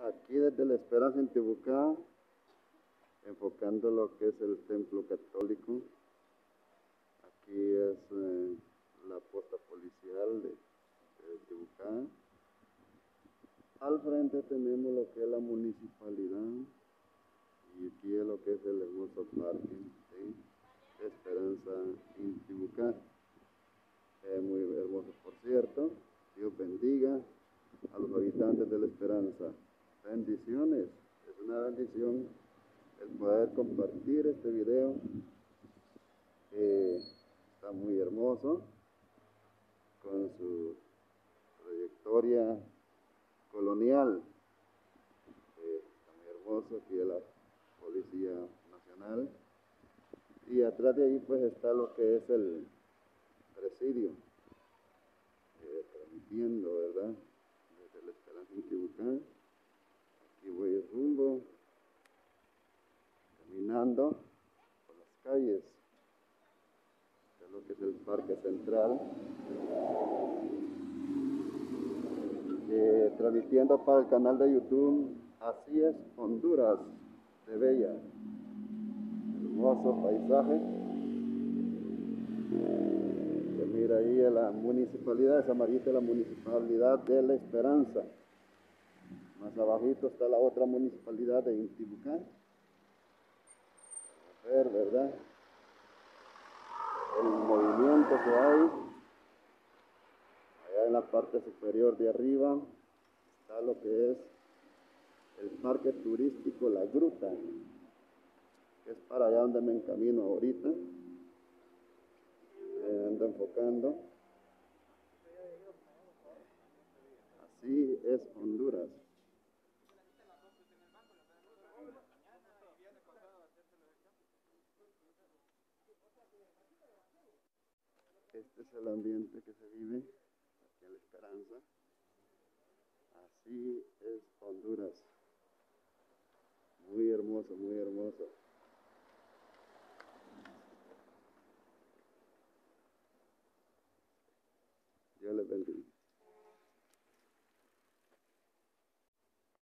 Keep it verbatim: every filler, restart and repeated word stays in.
Aquí desde La Esperanza en Tibucá, enfocando lo que es el templo católico. Aquí es eh, la posta policial de, de Tibucá. Al frente tenemos lo que es la municipalidad y aquí es lo que es el hermoso parque de Esperanza en Tibucá. Es muy hermoso, por cierto. Dios bendiga a los habitantes de La Esperanza. Bendiciones. Es una bendición el poder compartir este video. Eh, está muy hermoso con su trayectoria colonial. Eh, está muy hermoso. Aquí es la Policía Nacional. Y atrás de ahí pues está lo que es el presidio. Eh, transmitiendo, ¿verdad? Desde La Esperanza en Tibucá. Aquí voy rumbo, caminando por las calles. Este es lo que es el Parque Central. Eh, transmitiendo para el canal de YouTube Así es Honduras de Bella. Hermoso paisaje. Se mira ahí a la municipalidad, esa amarilla es la municipalidad de La Esperanza. Más abajito está la otra municipalidad de Intibucá. A ver, ¿verdad? El movimiento que hay. Allá en la parte superior de arriba está lo que es el parque turístico La Gruta, que es para allá donde me encamino ahorita. Eh, ando enfocando. Así es Honduras. Este es el ambiente que se vive aquí en La Esperanza. Así es Honduras. Muy hermoso, muy hermoso. Dios les bendiga.